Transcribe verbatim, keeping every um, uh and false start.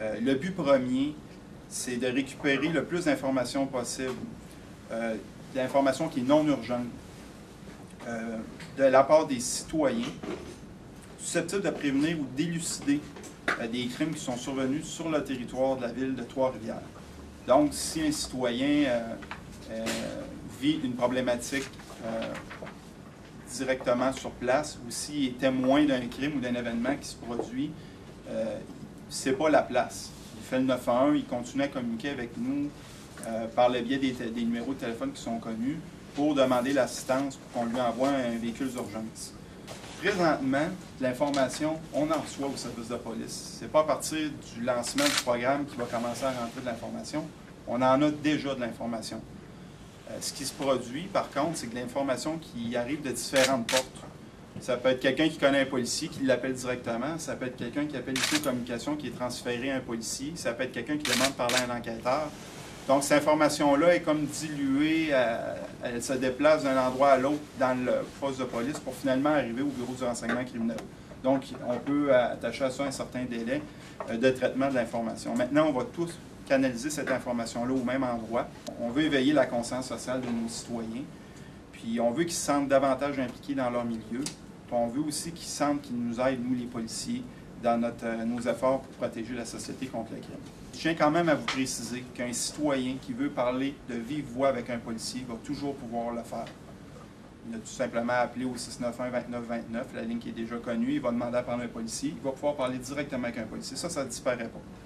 Euh, le but premier, c'est de récupérer le plus d'informations possible, euh, d'informations qui est non urgente, euh, de la part des citoyens, susceptibles de prévenir ou d'élucider euh, des crimes qui sont survenus sur le territoire de la ville de Trois-Rivières. Donc, si un citoyen euh, euh, vit une problématique euh, directement sur place, ou s'il est témoin d'un crime ou d'un événement qui se produit, euh, c'est pas la place. Il fait le neuf un un, il continue à communiquer avec nous euh, par le biais des, des numéros de téléphone qui sont connus pour demander l'assistance pour qu'on lui envoie un véhicule d'urgence. Présentement, l'information, on en reçoit au service de police. Ce n'est pas à partir du lancement du programme qui va commencer à rentrer de l'information. On en a déjà de l'information. Euh, ce qui se produit, par contre, c'est que l'information qui arrive de différentes portes. Ça peut être quelqu'un qui connaît un policier, qui l'appelle directement. Ça peut être quelqu'un qui appelle ici aux communications, qui est transféré à un policier. Ça peut être quelqu'un qui demande de parler à un enquêteur. Donc, cette information-là est comme diluée, euh, elle se déplace d'un endroit à l'autre dans le poste de police pour finalement arriver au bureau du renseignement criminel. Donc, on peut attacher à ça un certain délai euh, de traitement de l'information. Maintenant, on va tous canaliser cette information-là au même endroit. On veut éveiller la conscience sociale de nos citoyens, puis on veut qu'ils se sentent davantage impliqués dans leur milieu, puis on veut aussi qu'ils sentent qu'ils nous aident, nous les policiers, dans notre, euh, nos efforts pour protéger la société contre le crime. Je tiens quand même à vous préciser qu'un citoyen qui veut parler de vive voix avec un policier va toujours pouvoir le faire. Il a tout simplement à appeler au six neuf un, vingt-neuf vingt-neuf, la ligne qui est déjà connue, il va demander à parler à un policier, il va pouvoir parler directement avec un policier. Ça, ça ne disparaît pas.